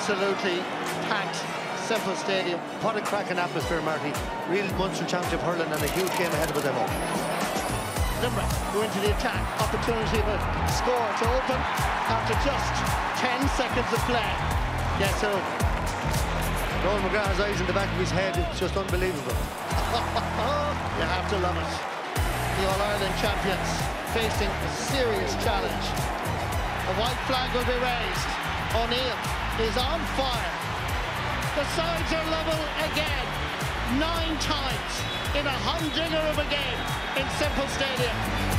absolutely packed Semple Stadium. What a cracking atmosphere, Marty. Real Munster Championship hurling and a huge game ahead of us, I hope. Limerick go into the attack. Opportunity to score to open after just 10 seconds of play. Yes, so Noel McGrath's eyes in the back of his head, it's just unbelievable. you have to love it. The All-Ireland champions facing a serious challenge. The white flag will be raised. O'Neill is on fire. The sides are level again. 9 times in a humdinger of a game in Semple Stadium.